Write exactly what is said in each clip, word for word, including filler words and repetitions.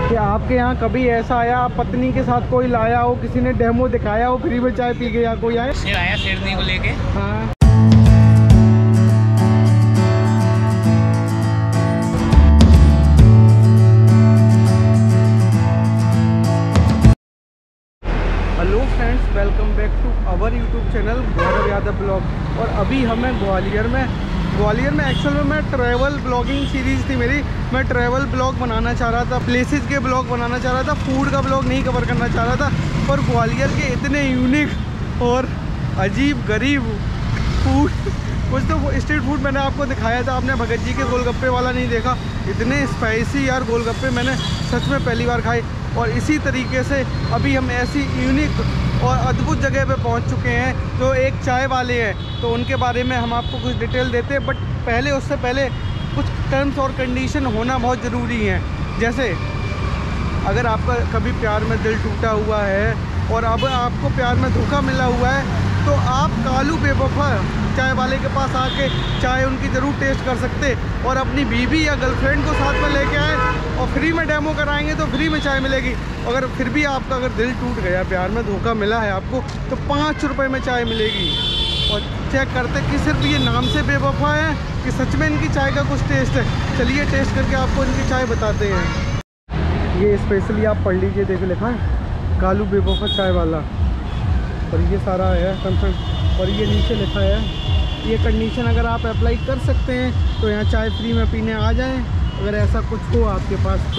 कि आपके यहाँ कभी ऐसा आया, आप पत्नी के साथ कोई लाया हो, किसी ने डेमो दिखाया हो, फ्री में चाय पी के, या कोई आया? शेर आया शेरनी को लेके। हाँ। Hello friends, welcome back to our YouTube channel Gaurav Yadav blog. और अभी हमें ग्वालियर में ग्वालियर में एक्चुअल में मैं ट्रैवल ब्लॉगिंग सीरीज़ थी मेरी। मैं ट्रैवल ब्लॉग बनाना चाह रहा था, प्लेसेस के ब्लॉग बनाना चाह रहा था, फूड का ब्लॉग नहीं कवर करना चाह रहा था। पर ग्वालियर के इतने यूनिक और अजीब गरीब फूड, कुछ तो स्ट्रीट फूड मैंने आपको दिखाया था, आपने भगत जी के गोलगप्पे वाला नहीं देखा। इतने स्पाइसी यार गोलगप्पे मैंने सच में पहली बार खाए। और इसी तरीके से अभी हम ऐसी यूनिक और अद्भुत जगह पे पहुंच चुके हैं जो एक चाय वाले हैं, तो उनके बारे में हम आपको कुछ डिटेल देते हैं। बट पहले उससे पहले कुछ टर्म्स और कंडीशन होना बहुत ज़रूरी है। जैसे अगर आपका कभी प्यार में दिल टूटा हुआ है और अब आपको प्यार में धोखा मिला हुआ है, तो आप कालू बेवफा चाय वाले के पास आके चाय उनकी ज़रूर टेस्ट कर सकते और अपनी बीवी या गर्लफ्रेंड को साथ में लेके आए और फ्री में डेमो कराएंगे तो फ्री में चाय मिलेगी। अगर फिर भी आपका अगर दिल टूट गया, प्यार में धोखा मिला है आपको, तो पाँच रुपये में चाय मिलेगी। और चेक करते कि सिर्फ ये नाम से बेवफा है कि सच में इनकी चाय का कुछ टेस्ट है। चलिए टेस्ट करके आपको इनकी चाय बताते हैं। ये स्पेशली आप पढ़ लीजिए, देखो लिखा है कालू बेवफा चाय वाला, और ये सारा है कंसर्न। और ये नीचे लिखा है ये कंडीशन अगर आप अप्लाई कर सकते हैं तो यहाँ चाय फ्री में पीने आ जाएं, अगर ऐसा कुछ हो आपके पास तो।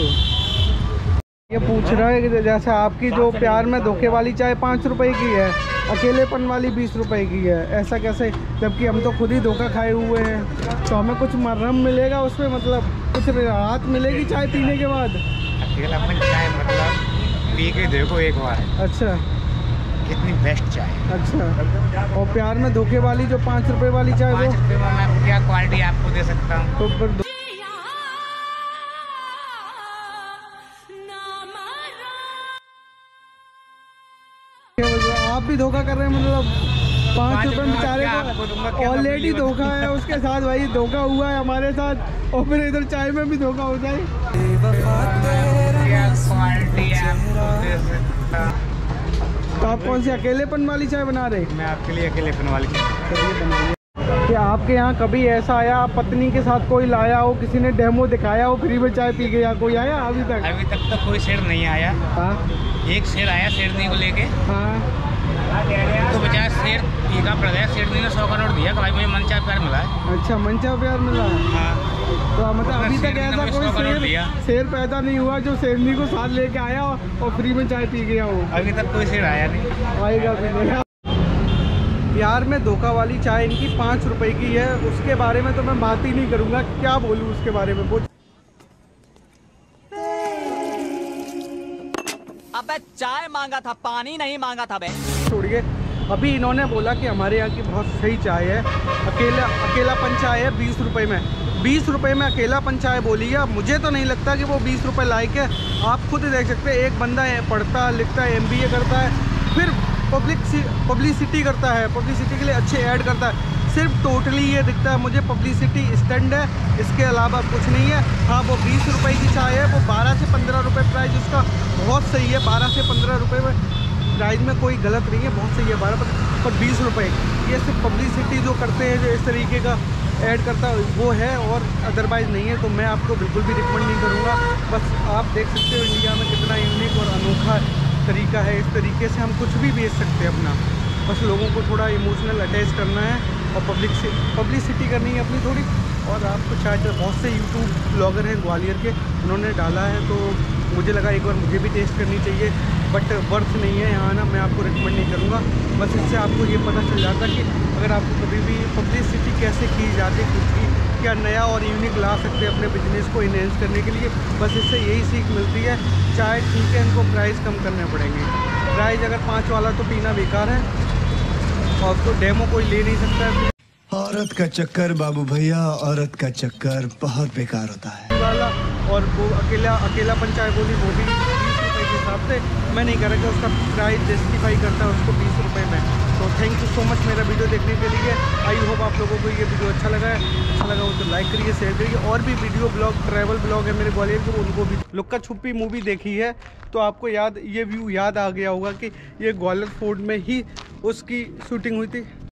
ये पूछ रहा है कि जैसे आपकी जो प्यार में धोखे वाली चाय पाँच रुपए की है, अकेलेपन वाली बीस रुपए की है, ऐसा कैसे? जबकि हम तो खुद ही धोखा खाए हुए हैं, तो हमें कुछ मरहम मिलेगा उसमें, मतलब कुछ राहत मिलेगी चाय पीने के बाद? अकेलापन चाय मतलब पी के देखो एक बार। अच्छा, कितनी बेस्ट चाय। अच्छा, और प्यार में धोखे वाली जो पाँच रुपए वाली चाय, वो मैं क्या क्वालिटी आपको दे सकता हूँ? तो फिर आप भी धोखा कर रहे हैं, मतलब पाँच रुपए बेचारे को ऑलरेडी धोखा है, उसके साथ भाई धोखा हुआ है हमारे साथ, और फिर इधर चाय में भी धोखा हो जाए। तो आप कौन सी अकेलेपन वाली चाय बना रहे? मैं आपके लिए अकेलेपन वाली चाय बनाइए। कि आपके यहाँ कभी ऐसा आया, आप पत्नी के साथ कोई लाया हो, किसी ने डेमो दिखाया हो, फ्री में चाय पी के, या कोई आया अभी तक? अभी तक तो कोई शेर नहीं आया। हाँ, एक शेर आया शेरनी को लेके। हाँ, तो बजाय शेर फीका पड़ गया, शेरनी ने सौ का नोट दिया कि भाई मुझे मनचा प्यार मिला है। अच्छा, मनचा प्यार मिला है। हाँ, तो मतलब अभी तक ऐसा कोई शेर शेर पैदा नहीं हुआ जो शेरनी को साथ लेके आया और फ्री में चाय पी गया हो? अभी तक कोई शेर आया नहीं, आएगा भी नहीं। प्यार में धोखा वाली चाय इनकी पाँच रुपए की है, उसके बारे में तो मैं बात ही नहीं करूँगा, क्या बोलूँ उसके बारे में। वो अबे चाय मांगा था, पानी नहीं मांगा था बे। छोड़िए, अभी इन्होंने बोला कि हमारे यहाँ की बहुत सही चाय है, अकेला अकेलापन चाय है बीस रुपए में। बीस रुपए में अकेलापन चाय बोली है। मुझे तो नहीं लगता कि वो बीस रुपए लायक है। आप खुद देख सकते हैं, एक बंदा पढ़ता लिखता है, एम बी ए करता है, फिर पब्लिक पब्लिसिटी करता है, पब्लिसिटी के लिए अच्छे ऐड करता है, सिर्फ टोटली ये दिखता है मुझे पब्लिसिटी स्टैंड है, इसके अलावा कुछ नहीं है। हाँ, वो बीस रुपए की चाय है, वो बारह से पंद्रह रुपए प्राइस उसका बहुत सही है। बारह से पंद्रह रुपए में प्राइस में कोई गलत नहीं है, बहुत सही है बारह पर बीस रुपए। ये सिर्फ पब्लिसिटी जो करते हैं, जो इस तरीके का ऐड करता है वो है, और अदरवाइज़ नहीं है। तो मैं आपको बिल्कुल भी रिकमेंड नहीं करूँगा। बस आप देख सकते हो इंडिया में कितना यूनिक और अनोखा तरीका है, इस तरीके से हम कुछ भी बेच सकते हैं अपना। बस लोगों को थोड़ा इमोशनल अटैच करना है और पब्लिक से पब्लिसिटी करनी है अपनी थोड़ी। और आपको शायद बहुत से यूट्यूब ब्लॉगर हैं ग्वालियर के, उन्होंने डाला है, तो मुझे लगा एक बार मुझे भी टेस्ट करनी चाहिए, बट वर्थ नहीं है यहाँ आना। मैं आपको रिकमेंड नहीं करूँगा। बस इससे आपको ये पता चल जाता कि अगर आपको कभी भी पब्लिसिटी कैसे की जाती है, कुछ भी क्या नया और यूनिक ला सकते हैं अपने बिजनेस को इन्हेंस करने के लिए। बस इससे यही सीख मिलती है। चाहे ठीक है, इनको प्राइस कम करने पड़ेंगे। प्राइस अगर पाँच वाला तो पीना बेकार है, और तो डेमो कोई ले नहीं सकता है। औरत का चक्कर बाबू भैया, औरत का चक्कर बहुत बेकार होता है वाला। और वो अकेला अकेलापन चाय बोली, वो भी बीस रुपए के हिसाब से। मैं नहीं कह रहा कि उसका प्राइस जस्टिफाई करता है उसको बीस रुपये में। तो थैंक यू सो मच मेरा वीडियो देखने के लिए। आई होप आप लोगों को ये वीडियो अच्छा लगा है। अच्छा लगा हो तो लाइक करिए, शेयर करिए। और भी वीडियो ब्लॉग, ट्रैवल ब्लॉग है मेरे ग्वालियर के, उनको भी। लुक्का छुपी मूवी देखी है तो आपको याद, ये व्यू याद आ गया होगा कि ये ग्वालियर फोर्ट में ही उसकी शूटिंग हुई थी।